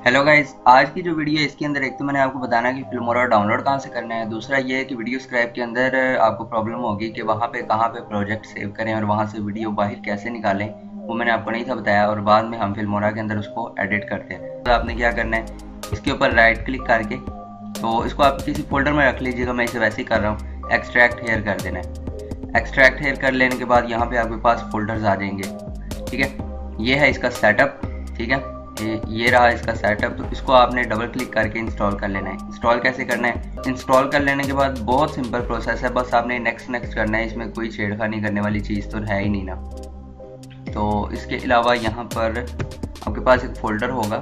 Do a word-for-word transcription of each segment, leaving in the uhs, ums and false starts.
Hello guys, आज की जो वीडियो है इसके अंदर एक तो मैंने आपको बताना कि फिल्मोरा डाउनलोड कहाँ से करना है। दूसरा ये है कि वीडियो स्क्रैप के अंदर आपको प्रॉब्लम होगी कि वहाँ पे कहाँ पे प्रोजेक्ट सेव करें और वहाँ से वीडियो बाहर कैसे निकालें, वो मैंने आपको नहीं था बताया और बाद में हम फिल्मोरा के अंदर उसको एडिट करते हैं। तो आपने क्या करना है, इसके ऊपर राइट क्लिक करके तो इसको आप किसी फोल्डर में रख लीजिएगा। मैं इसे वैसे ही कर रहा हूँ। एक्सट्रैक्ट हेयर कर देना है। एक्सट्रैक्ट हेयर कर लेने के बाद यहाँ पे आपके पास फोल्डर्स आ जाएंगे। ठीक है, ये है इसका सेटअप। ठीक है, ये, ये रहा इसका सेटअप। तो इसको आपने डबल क्लिक करके इंस्टॉल कर लेना है। इंस्टॉल कैसे करना है, इंस्टॉल कर लेने के बाद बहुत सिंपल प्रोसेस है, बस आपने नेक्स्ट नेक्स्ट करना है। इसमें कोई छेड़खानी करने वाली चीज़ तो है ही नहीं ना। तो इसके अलावा यहाँ पर आपके पास एक फोल्डर होगा,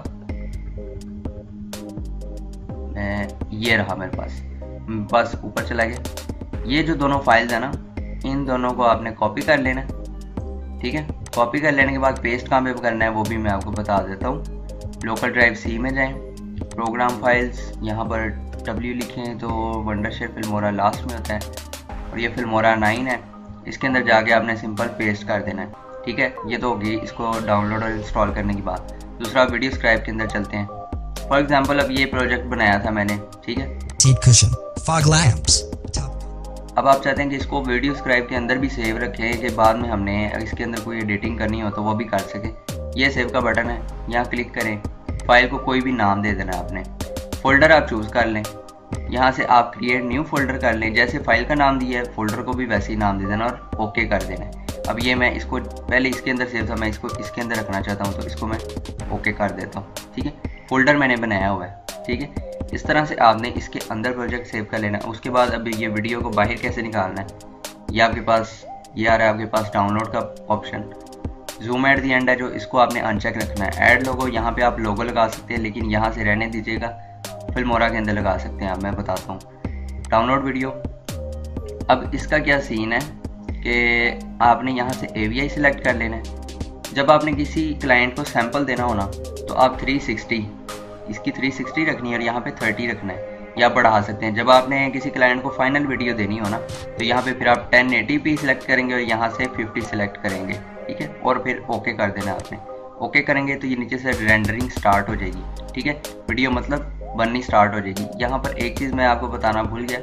मैं ये रहा मेरे पास बस ऊपर चला गया। ये जो दोनों फाइल्स है ना, इन दोनों को आपने कॉपी कर लेना। ठीक है, कॉपी कर लेने के बाद पेस्ट कहाँ पे करना है वो भी मैं आपको बता देता हूँ। लोकल ड्राइव सी में जाएं, प्रोग्राम फाइल्स, यहाँ पर डब्ल्यू लिखें तो वंडरशेयर फिल्मोरा लास्ट में होता है और ये फिल्मोरा नाइन है। इसके अंदर जाके आपने सिंपल पेस्ट कर देना है। ठीक है, ये तो होगी इसको डाउनलोड और इंस्टॉल करने की बात। दूसरा वीडियो स्क्रैप के अंदर चलते हैं। फॉर एग्जाम्पल अब ये प्रोजेक्ट बनाया था मैंने। ठीक है, सीट कुशन, फॉग लैंप्स। अब आप चाहते हैं कि इसको वीडियो स्क्राइब के अंदर भी सेव रखें कि बाद में हमने इसके अंदर कोई एडिटिंग करनी हो तो वो भी कर सके। ये सेव का बटन है, यहाँ क्लिक करें। फाइल को कोई भी नाम दे देना आपने। फोल्डर आप चूज़ कर लें, यहाँ से आप क्रिएट न्यू फोल्डर कर लें। जैसे फाइल का नाम दिया है फोल्डर को भी वैसे ही नाम दे देना और ओके कर देना है। अब ये मैं इसको पहले इसके अंदर सेव था, मैं इसको इसके अंदर रखना चाहता हूँ तो इसको मैं ओके कर देता हूँ। ठीक है, फोल्डर मैंने बनाया हुआ है। ठीक है, इस तरह से आपने इसके अंदर प्रोजेक्ट सेव कर लेना। उसके बाद अब ये वीडियो को बाहर कैसे निकालना है, ये आपके पास ये आ रहा है आपके पास डाउनलोड का option. Zoom at the end है जो, इसको आपने अनचेक रखना है। ऐड लोगो, यहाँ पे आप लोगो लगा सकते हैं लेकिन यहाँ से रहने दीजिएगा, फिल्मोरा के अंदर लगा सकते हैं आप, मैं बताता हूँ। डाउनलोड वीडियो, अब इसका क्या सीन है कि आपने यहाँ से ए वी आई सिलेक्ट कर लेना है। जब आपने किसी क्लाइंट को सैंपल देना हो ना तो आप थ्री सिक्सटी इसकी थ्री सिक्सटी रखनी है और यहाँ पे थर्टी रखना है, या बढ़ा सकते हैं। जब आपने किसी क्लाइंट को फाइनल वीडियो देनी हो ना तो यहाँ पे फिर आप टेन एटी पी सिलेक्ट करेंगे और यहाँ से फिफ्टी सिलेक्ट करेंगे। ठीक है, और फिर ओके कर देना आपने। ओके करेंगे तो ये नीचे से रेंडरिंग स्टार्ट हो जाएगी। ठीक है, वीडियो मतलब बननी स्टार्ट हो जाएगी। यहाँ पर एक चीज़ मैं आपको बताना भूल गया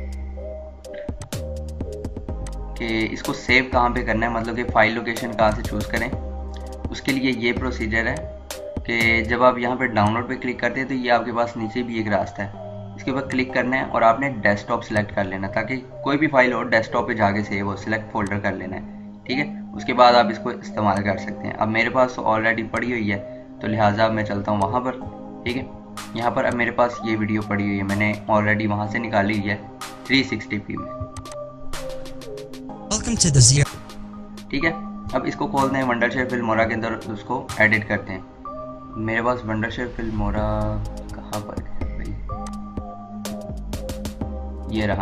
कि इसको सेव कहाँ पे करना है, मतलब कि फाइल लोकेशन कहाँ से चूज़ करें। उसके लिए ये प्रोसीजर है कि जब आप यहाँ पे डाउनलोड पे क्लिक करते हैं तो ये आपके पास नीचे भी एक रास्ता है, इसके ऊपर क्लिक करना है और आपने डेस्कटॉप सेलेक्ट कर लेना ताकि कोई भी फाइल हो डेस्कटॉप पे जाके सेव हो। सिलेक्ट फोल्डर कर लेना है। ठीक है, उसके बाद आप इसको इस्तेमाल कर सकते हैं। अब मेरे पास ऑलरेडी पड़ी हुई है तो लिहाजा मैं चलता हूँ वहाँ पर। ठीक है, यहाँ पर अब मेरे पास ये वीडियो पड़ी हुई है, मैंने ऑलरेडी वहाँ से निकाली हुई है थ्री सिक्सटी पी में। ठीक है, अब इसको खोलते हैं वंडरशेयर फिल्मोरा के अंदर, उसको एडिट करते हैं। मेरे पास वंडरशेयर फिल्मोरा कहाँ पर है भाई, ये रहा।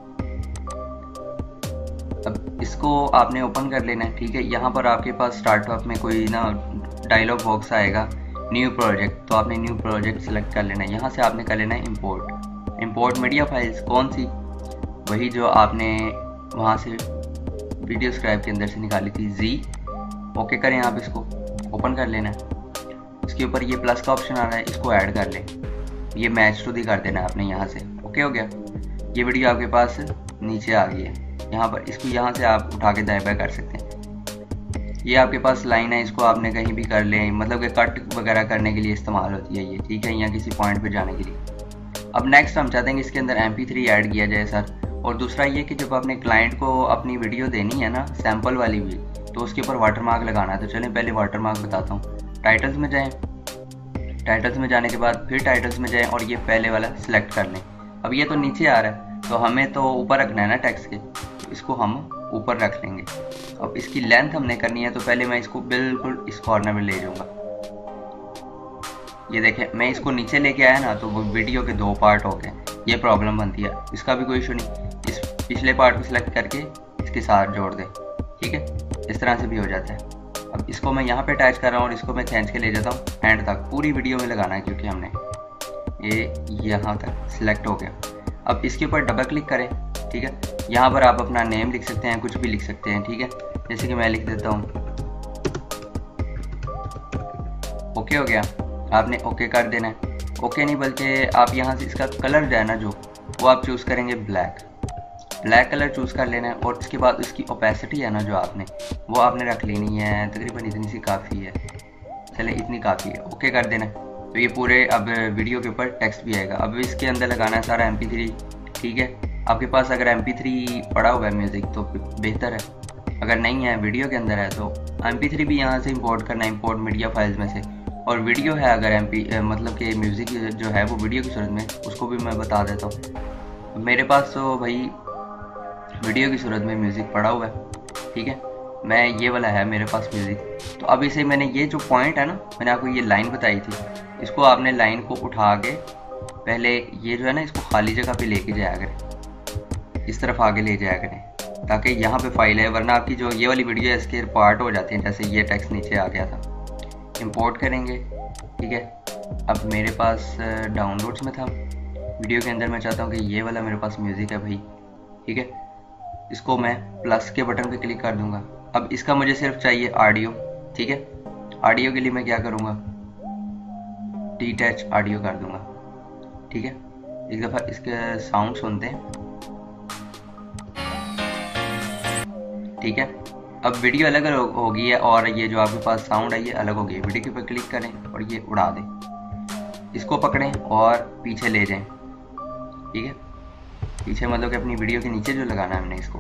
अब इसको आपने ओपन कर लेना है। ठीक है, यहाँ पर आपके पास स्टार्टअप में कोई ना डायलॉग बॉक्स आएगा, न्यू प्रोजेक्ट, तो आपने न्यू प्रोजेक्ट सेलेक्ट कर लेना है। यहाँ से आपने कर लेना है इंपोर्ट। इंपोर्ट मीडिया फाइल्स कौन सी, वही जो आपने वहाँ से वीडियो स्क्राइब के अंदर से निकाली थी, जी। ओके करें, आप इसको ओपन कर लेना है। इसके ऊपर ये प्लस का ऑप्शन आ रहा है, इसको ऐड कर लें। ये मैच टू दी कर देना है आपने यहाँ से। ओके हो गया, ये वीडियो आपके पास नीचे आ गई है। यहाँ पर इसको यहाँ से आप उठा के दाएं बाएं कर सकते हैं। ये आपके पास लाइन है, इसको आपने कहीं भी कर लें, मतलब कि कट वगैरह करने के लिए इस्तेमाल होती है ये। ठीक है, या किसी पॉइंट पे जाने के लिए। अब नेक्स्ट हम चाहते हैं कि इसके अंदर एम पी थ्री ऐड किया जाए सर। और दूसरा ये कि जब आपने क्लाइंट को अपनी वीडियो देनी है ना, सैम्पल वाली भी, तो उसके ऊपर वाटरमार्क लगाना है। तो चलें पहले वाटरमार्क बताता हूँ। टाइटल्स में जाएं, टाइटल्स में जाने के बाद फिर टाइटल्स में जाएं और ये पहले वाला सिलेक्ट कर लें। अब ये तो नीचे आ रहा है तो हमें तो ऊपर रखना है ना टेक्स्ट के, तो इसको हम ऊपर रख लेंगे। अब इसकी लेंथ हमने करनी है तो पहले मैं इसको बिल्कुल इस कॉर्नर में ले जाऊंगा। ये देखें, मैं इसको नीचे लेके आया ना तो वो वीडियो के दो पार्ट हो गए, ये प्रॉब्लम बनती है। इसका भी कोई इशू नहीं, इस पिछले पार्ट को सिलेक्ट करके इसके साथ जोड़ दें। ठीक है, इस तरह से भी हो जाता है। अब इसको मैं यहाँ पे अटैच कर रहा हूँ और इसको मैं खींच के ले जाता हूँ एंड तक, पूरी वीडियो में लगाना है क्योंकि हमने ये यहाँ तक सिलेक्ट हो गया। अब इसके ऊपर डबल क्लिक करें। ठीक है, यहाँ पर आप अपना नेम लिख सकते हैं, कुछ भी लिख सकते हैं। ठीक है, जैसे कि मैं लिख देता हूँ, ओके हो गया। आपने ओके कर देना है। ओके नहीं बल्कि आप यहाँ से इसका कलर जो है ना, जो वो आप चूज़ करेंगे ब्लैक। ब्लैक कलर चूज़ कर लेना है और उसके बाद इसकी ओपेसिटी है ना जो आपने वो आपने रख लेनी है, तकरीबन इतनी सी काफ़ी है, चले इतनी काफ़ी है। ओके कर देना है। तो ये पूरे अब वीडियो के ऊपर टेक्स्ट भी आएगा। अब इसके अंदर लगाना है सारा एम पी थ्री। ठीक है, आपके पास अगर एम पी थ्री पड़ा हुआ है म्यूज़िक तो बेहतर है, अगर नहीं है वीडियो के अंदर है तो एम पी थ्री भी यहाँ से इंपोर्ट करना है, इंपोर्ट मीडिया फाइल्स में से। और वीडियो है अगर एम पी मतलब कि म्यूज़िक जो है वो वीडियो की सूरत में, उसको भी मैं बता देता हूँ। मेरे पास तो भाई वीडियो की सूरत में म्यूज़िक पड़ा हुआ है। ठीक है, मैं ये वाला है मेरे पास म्यूज़िक। तो अब इसे मैंने ये जो पॉइंट है ना, मैंने आपको ये लाइन बताई थी, इसको आपने लाइन को उठा के पहले ये जो है ना इसको खाली जगह पे लेके जाया करें, इस तरफ आगे ले जाया करें ताकि यहाँ पे फाइल है, वरना आपकी जो ये वाली वीडियो है इसके पार्ट हो जाती है। जैसे ये टेक्स्ट नीचे आ गया था, इंपोर्ट करेंगे। ठीक है, अब मेरे पास डाउनलोड्स में था वीडियो के अंदर, मैं चाहता हूँ कि ये वाला मेरे पास म्यूज़िक है भाई। ठीक है, इसको मैं प्लस के बटन पे क्लिक कर दूंगा। अब इसका मुझे सिर्फ चाहिए ऑडियो। ठीक है, ऑडियो के लिए मैं क्या करूँगा, डीटैच ऑडियो कर दूंगा। ठीक है, एक दफ़ा इसके साउंड सुनते हैं। ठीक है, अब वीडियो अलग अलग हो गई है और ये जो आपके पास साउंड है ये अलग हो गई है। वीडियो के ऊपर क्लिक करें और ये उड़ा दें, इसको पकड़ें और पीछे ले जाएं। ठीक है, पीछे मतलब कि अपनी वीडियो के नीचे जो लगाना है हमने इसको,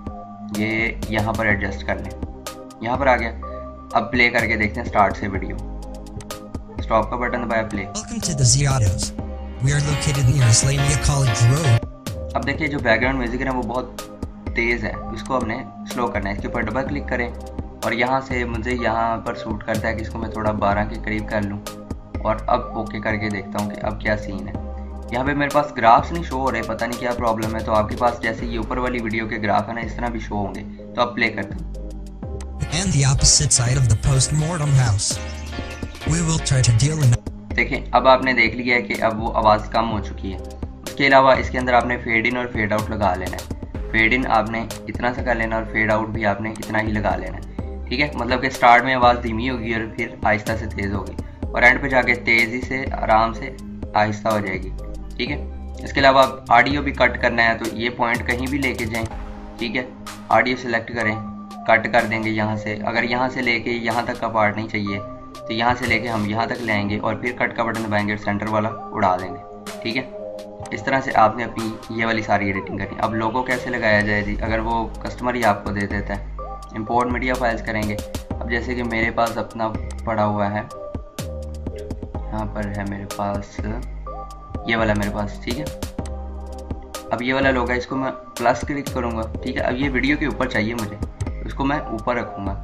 ये यहाँ पर एडजस्ट कर लें। यहाँ पर आ गया। अब प्ले करके देखते हैं स्टार्ट से वीडियो। स्टॉप का बटन दबाया, play. Welcome to the Z Autos. We are located near Islamia College Road. अब देखिए जो बैकग्राउंड म्यूजिक है वो बहुत तेज़ है, इसको हमने स्लो करना है। इसके ऊपर डबल क्लिक करें और यहाँ से मुझे यहाँ पर सूट करता है कि इसको मैं थोड़ा बारह के करीब कर लूँ। और अब ओके करके देखता हूँ कि अब क्या सीन है। यहाँ पे मेरे पास ग्राफ्स नहीं शो हो रहे, पता नहीं क्या प्रॉब्लम है। तो आपके पास जैसे ये ऊपर वाली वीडियो के ग्राफ है ना, इस तरह भी शो होंगे। तो अब प्ले करते हैं। And the opposite side of the post-mortem house. We will try to deal in. देखें, अब आपने देख लिया है कि अब वो आवाज़ कम हो चुकी है। उसके अलावा इसके अंदर आपने फेड इन और फेड आउट लगा लेना है। फेड इन आपने इतना सा कर लेना और फेड आउट भी आपने इतना ही लगा लेना है। ठीक है, मतलब कि स्टार्ट में आवाज़ धीमी होगी और फिर आहिस्ता से तेज़ होगी और एंड पे जाके तेज़ी से आराम से आहिस्ता हो जाएगी। ठीक है, इसके अलावा ऑडियो भी कट करना है तो ये पॉइंट कहीं भी लेके जाएं। ठीक है, ऑडियो सेलेक्ट करें, कट कर देंगे यहाँ से। अगर यहाँ से लेके यहाँ तक का पार्ट नहीं चाहिए तो यहाँ से लेके हम यहाँ तक ले आएंगे और फिर कट का बटन दबाएंगे और सेंटर वाला उड़ा देंगे। ठीक है, इस तरह से आपने अपनी ये वाली सारी एडिटिंग करनी। अब लोगो कैसे लगाया जाए जी, अगर वो कस्टमर ही आपको दे देता है, इंपोर्ट मीडिया फाइल्स करेंगे। अब जैसे कि मेरे पास अपना पड़ा हुआ है, यहाँ पर है मेरे पास ये वाला मेरे पास। ठीक है, अब ये वाला लोगो है, इसको मैं प्लस क्लिक करूँगा। ठीक है, अब ये वीडियो के ऊपर चाहिए मुझे, इसको मैं ऊपर रखूँगा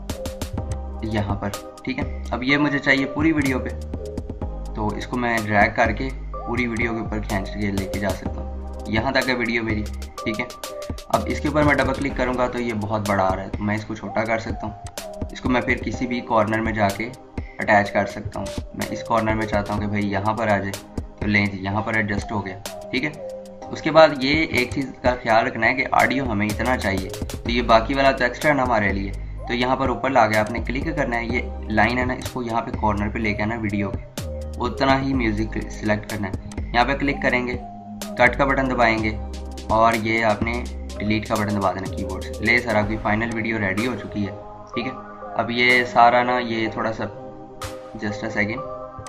यहाँ पर। ठीक है, अब ये मुझे चाहिए पूरी वीडियो पे, तो इसको मैं ड्रैग करके पूरी वीडियो के ऊपर खींच के लेके जा सकता हूँ। यहाँ तक है वीडियो मेरी। ठीक है, अब इसके ऊपर मैं डबल क्लिक करूँगा तो ये बहुत बड़ा आ रहा है, तो मैं इसको छोटा कर सकता हूँ। इसको मैं फिर किसी भी कॉर्नर में जाके अटैच कर सकता हूँ। मैं इस कॉर्नर में चाहता हूँ कि भाई यहाँ पर आ जाए, तो लें जी यहाँ पर एडजस्ट हो गया। ठीक है, उसके बाद ये एक चीज़ का ख्याल रखना है कि ऑडियो हमें इतना चाहिए, तो ये बाकी वाला तो एक्स्ट्रा ना हमारे लिए। तो यहाँ पर ऊपर ला गया, आपने क्लिक करना है, ये लाइन है ना इसको यहाँ पे कॉर्नर पे लेके आना वीडियो के, उतना ही म्यूज़िक सिलेक्ट करना है। यहाँ पे क्लिक करेंगे, कट का बटन दबाएंगे और ये आपने डिलीट का बटन दबा देना कीबोर्ड से। ले सर, आपकी फाइनल वीडियो रेडी हो चुकी है। ठीक है, अब ये सारा ना ये थोड़ा सा जस्ट अ सेकेंड,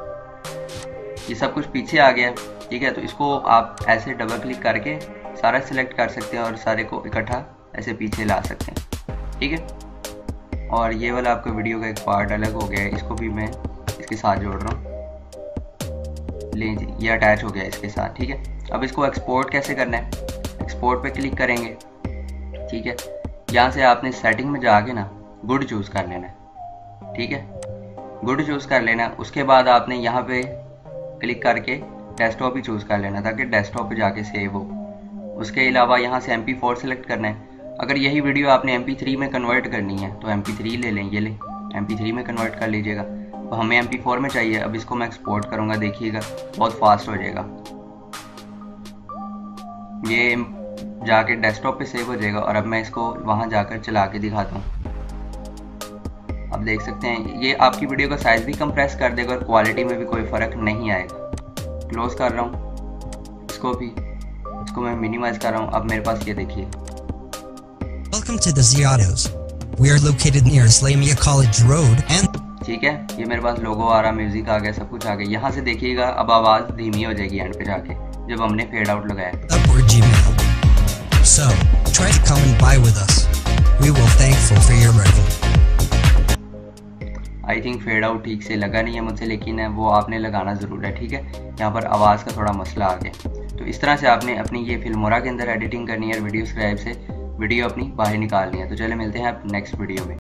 ये सब कुछ पीछे आ गया। ठीक है, तो इसको आप ऐसे डबल क्लिक करके सारा सिलेक्ट कर सकते हैं और सारे को इकट्ठा ऐसे पीछे ला सकते हैं। ठीक है, और ये वाला आपका वीडियो का एक पार्ट अलग हो गया है, इसको भी मैं इसके साथ जोड़ रहा हूँ। ले जी, ये अटैच हो गया इसके साथ। ठीक है, अब इसको एक्सपोर्ट कैसे करना है, एक्सपोर्ट पे क्लिक करेंगे। ठीक है, यहाँ से आपने सेटिंग में जाके ना गुड चूज़ कर लेना है। ठीक है, गुड चूज़ कर लेना है। उसके बाद आपने यहाँ पे क्लिक करके डेस्कटॉप ही चूज़ कर लेना ताकि डेस्कटॉप पे जाके सेव हो। उसके अलावा यहाँ से एम पी फोर सेलेक्ट करना है। अगर यही वीडियो आपने एम पी थ्री में कन्वर्ट करनी है तो एम पी थ्री ले लें, ये लें एम पी थ्री में कन्वर्ट कर लीजिएगा। तो हमें एम पी फोर में चाहिए। अब इसको मैं एक्सपोर्ट करूँगा, देखिएगा बहुत फास्ट हो जाएगा, ये जाके डेस्कटॉप पे सेव हो जाएगा। और अब मैं इसको वहाँ जाकर चला के दिखाता हूँ। अब आप देख सकते हैं ये आपकी वीडियो का साइज भी कंप्रेस कर देगा और क्वालिटी में भी कोई फ़र्क नहीं आएगा। क्लोज कर रहा हूँ इसको भी, इसको मैं मिनिमाइज कर रहा हूँ। अब मेरे पास ये देखिए, Welcome to the Ziados. We are located near Islamia College Road and ठीक है, ये मेरे पास लोगो आ रहा, म्यूजिक आ गया, सब कुछ आ गया। यहाँ से देखिएगा अब आवाज़ धीमी हो जाएगी एंड पे जाके जब हमने फेड आउट लगाया। upward Gmail. So, try to come and buy with us. We will thankful for your revenue. I think fade out ठीक से लगा नहीं है मुझसे, लेकिन है वो आपने लगाना ज़रूर है। ठीक है, यहाँ पर आवाज़ का थोड़ा मसला आ गया। तो इस तरह से आपने अपनी ये फिल्मोरा के अंदर एडिटिंग करनी है और वीडियो स्क्राइब से वीडियो अपनी बाहर निकालनी है। तो चले मिलते हैं आप नेक्स्ट वीडियो में।